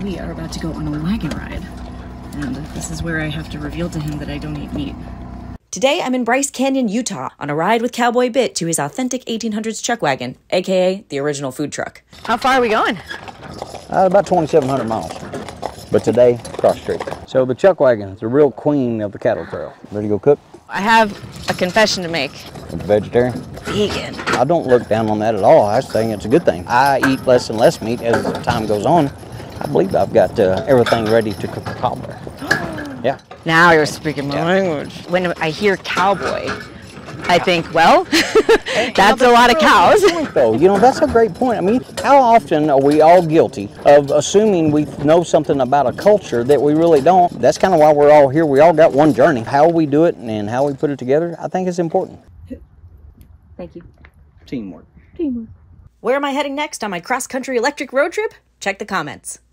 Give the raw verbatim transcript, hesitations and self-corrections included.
We are about to go on a wagon ride, and this is where I have to reveal to him that I don't eat meat. Today, I'm in Bryce Canyon, Utah, on a ride with Cowboy Bit to his authentic eighteen hundreds Chuckwagon, aka the original food truck. How far are we going? Uh, about twenty-seven hundred miles. But today, cross street. So the Chuckwagon is the real queen of the cattle trail. Ready to go cook? I have a confession to make. With the vegetarian? Vegan. I don't look down on that at all. I think it's a good thing. I eat less and less meat as time goes on. I believe I've got uh, everything ready to cook a cobbler. Yeah. Now you're speaking my Yeah. language. When I hear cowboy, I think, well, that's a lot of cows. Though, you know, that's a great point. I mean, how often are we all guilty of assuming we know something about a culture that we really don't? That's kind of why we're all here. We all got one journey. How we do it and how we put it together, I think is important. Thank you. Teamwork. Teamwork. Where am I heading next on my cross-country electric road trip? Check the comments.